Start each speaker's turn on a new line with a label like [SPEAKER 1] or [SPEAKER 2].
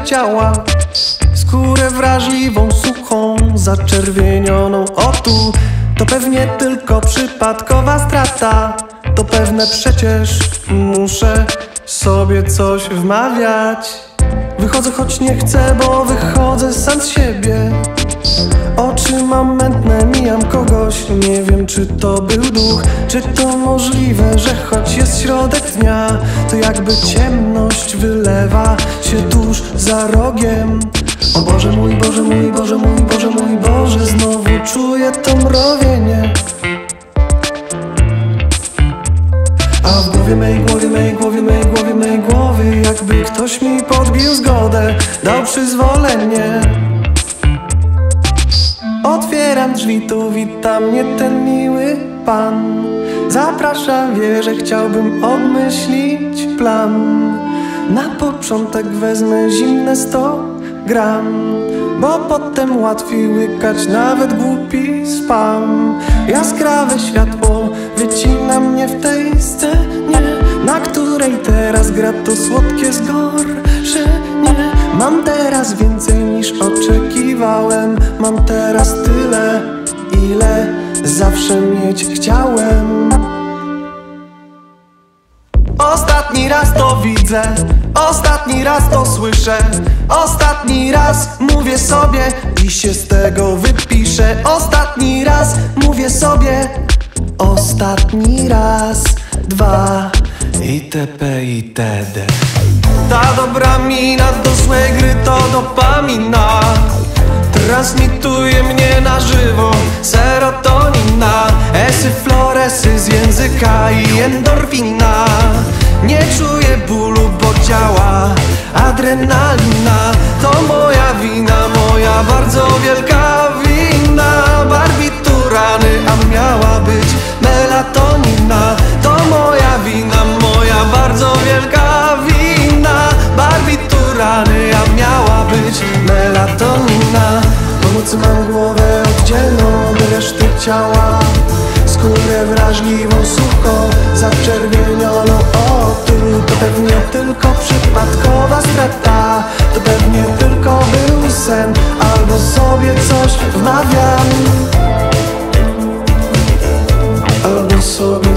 [SPEAKER 1] ciała, skórę wrażliwą, suchą, zaczerwienioną. O tu, to pewnie tylko przypadkowa strata. To pewne przecież muszę sobie coś wmawiać. Wychodzę choć nie chcę, bo wychodzę sam z siebie. Oczy mam mętne, mijam kogoś. Nie wiem czy to był duch, czy to możliwe, że choć jest środek dnia, to jakby ciemność wylewa się tuż za rogiem. O Boże mój, Boże mój, Boże mój, Boże mój, Boże, znowu czuję to mrowienie. A w głowie mej, głowie mej, głowie mej, głowie mej głowy, jakby ktoś mi podbił zgodę, dał przyzwolenie. Otwieram drzwi, tu wita mnie ten miły pan. Zaprasza, wie, że chciałbym obmyślić plan. Na początek wezmę zimne 100 gram, bo potem łatwiej łykać nawet głupi spam. Jaskrawe światło wycina mnie w tej scenie, na której teraz gra to słodkie zgorszenie. Mam teraz więcej niż oczekiwałem, mam teraz tyle, ile zawsze mieć chciałem. Ostatni raz to widzę, ostatni raz to słyszę, ostatni raz mówię sobie i się z tego wypiszę. Ostatni raz mówię sobie, ostatni raz, dwa itp. itd. Ta dobra mina do złej gry to dopamina, transmituje mnie na żywo serotonina, esy, floresy z języka i endorfina. Nie czuję bólu, bo działa adrenalina. To moja wina, moja bardzo wielka wina. Barbiturany, a miała być melatonina. To moja wina, moja bardzo wielka wina. Barbiturany, a miała być melatonina. Pomóc mam głowę oddzielną od reszty ciała, skórę wrażliwą, suchą, zaczerwienioną. O tu, to pewnie tylko przypadkowa strata. To pewnie tylko był sen, albo sobie coś wmawiam, albo sobie